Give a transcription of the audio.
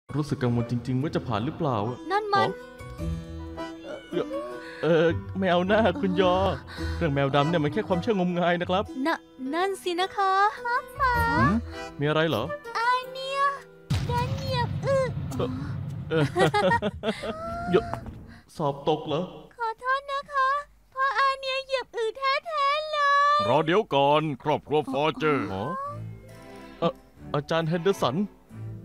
รู้สึกกังวลจริงๆว่าจะผ่านหรือเปล่านั่นมันไม่เอาหน้าคุณยอเรื่องแมวดำเนี่ยมันแค่ความเชื่องมงายนะครับนั่นสินะคะมีอะไรเหรออาเนียดันเหยียบอึสอบตกเหรอขอโทษนะคะเพราะอาเนียเหยียบอึแท้ๆเลยรอเดี๋ยวก่อนครอบครัวฟอร์เจอร์อาจารย์เฮนเดอร์สัน